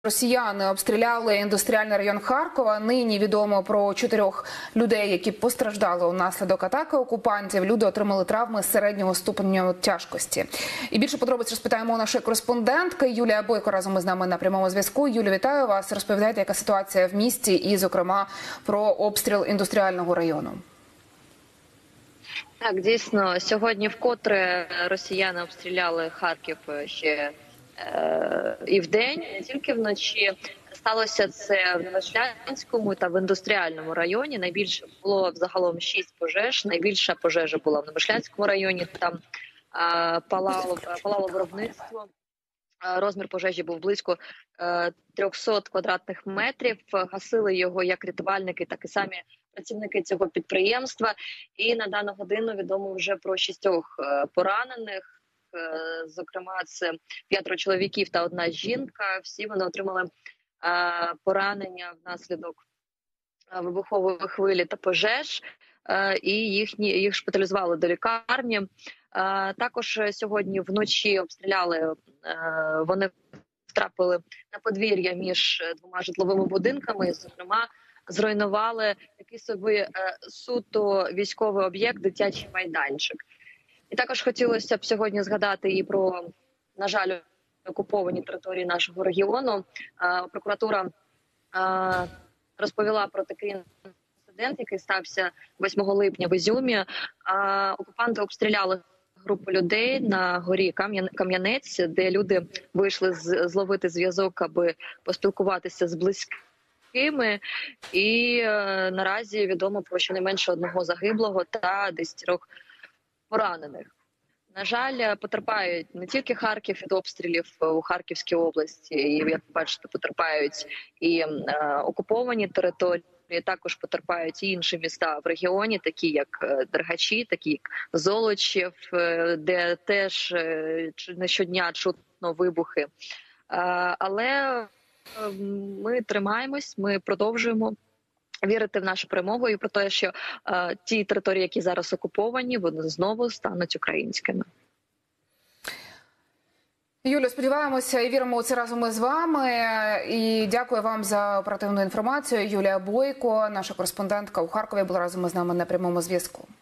Росіяни обстріляли індустріальний район Харкова. Нині відомо про 4 людей, які постраждали унаслідок атаки окупантів. Люди отримали травми середнього ступеня тяжкості. І більше подробиць розпитаємо у нашої кореспондентки. Юлія Бойко разом із нами на прямому зв'язку. Юлію, вітаю вас. Розповідайте, яка ситуація в місті і, зокрема, про обстріл індустріального району. Так, дійсно, сьогодні вкотре росіяни обстріляли Харків ще і вдень, не тільки вночі. Сталося це в Новошлянському та в індустріальному районі. Найбільше було взагалом 6 пожеж. Найбільша пожежа була в Новошлянському районі. Там палало виробництво. Розмір пожежі був близько 300 квадратних метрів. Гасили його як рятувальники, так і самі працівники цього підприємства. І на дану годину відомо вже про 6 поранених. Зокрема, це 5 чоловіків та 1 жінка. Всі вони отримали поранення внаслідок вибухової хвилі та пожеж, і їх шпиталізували до лікарні. Також сьогодні вночі обстріляли, вони втрапили на подвір'я між 2 житловими будинками, зокрема, зруйнували такий собі суто військовий об'єкт, дитячий майданчик. І також хотілося б сьогодні згадати і про, на жаль, окуповані території нашого регіону. Прокуратура розповіла про такий інцидент, який стався 8 липня в Ізюмі. Окупанти обстріляли групу людей на горі Кам'янець, де люди вийшли зловити зв'язок, аби поспілкуватися з близькими. І наразі відомо про щонайменше 1 загиблого та 10 поранених. На жаль, потерпають не тільки Харків від обстрілів у Харківській області, і, як ви бачите, потерпають і окуповані території, також потерпають і інші міста в регіоні, такі як Дергачі, такі як Золочів, де теж не щодня чутно вибухи. Але ми тримаємось, ми продовжуємо вірити в нашу перемогу і про те, що ті території, які зараз окуповані, вони знову стануть українськими. Юлія, сподіваємося і віримо у це разом із вами. І дякую вам за оперативну інформацію. Юлія Бойко, наша кореспондентка у Харкові, була разом із нами на прямому зв'язку.